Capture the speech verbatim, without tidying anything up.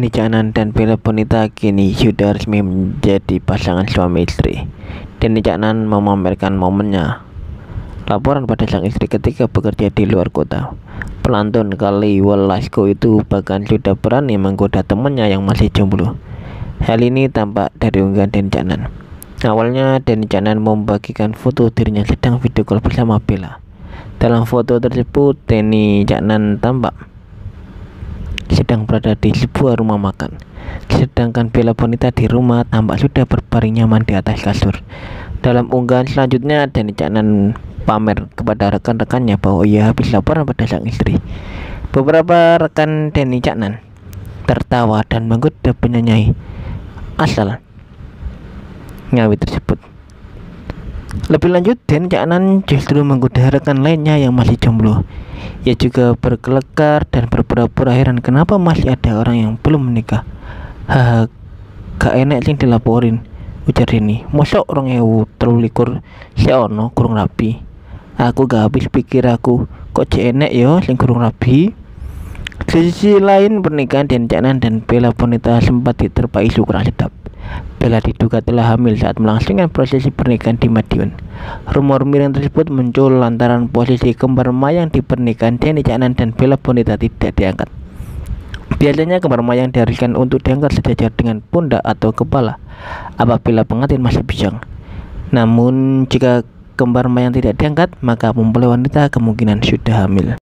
Denny Caknan dan Bella Bonita kini sudah resmi menjadi pasangan suami istri. Denny Caknan memamerkan momennya laporan pada sang istri ketika bekerja di luar kota. Pelantun kali Welasco itu bahkan sudah berani menggoda temannya yang masih jomblo. Hal ini tampak dari unggahan Denny Caknan. Awalnya Denny Caknan membagikan foto dirinya sedang video call bersama Bella. Dalam foto tersebut Denny Caknan tampak sedang berada di sebuah rumah makan, sedangkan Bella Bonita di rumah tampak sudah berbaring nyaman di atas kasur. Dalam unggahan selanjutnya, Denny Caknan pamer kepada rekan-rekannya bahwa ia habis laporan pada sang istri. Beberapa rekan Denny Caknan tertawa dan menggoda penyanyi asal Ngawi tersebut. Lebih lanjut, Denny Caknan justru menggoda rekan lainnya yang masih jomblo. Ia juga berkelakar dan berpura-pura heran kenapa masih ada orang yang belum menikah. Haha, gak enak sing dilaporin, ujar ini. Mosok orang ewu telu likur seono kurung rapi. Aku gak habis pikir aku kok cek enek yo sing kurung rapi. Di sisi lain, pernikahan Denny Caknan dan Bella Bonita sempat diterpa isu kurang sedap. Bella diduga telah hamil saat melangsungkan prosesi pernikahan di Madiun. Rumor miring tersebut muncul lantaran posisi kembar mayang di pernikahan Denny Caknan dan Bella Bonita tidak diangkat. Biasanya kembar mayang diharuskan untuk diangkat sejajar dengan pundak atau kepala apabila pengantin masih bujang. Namun jika kembar mayang tidak diangkat, maka mempelai wanita kemungkinan sudah hamil.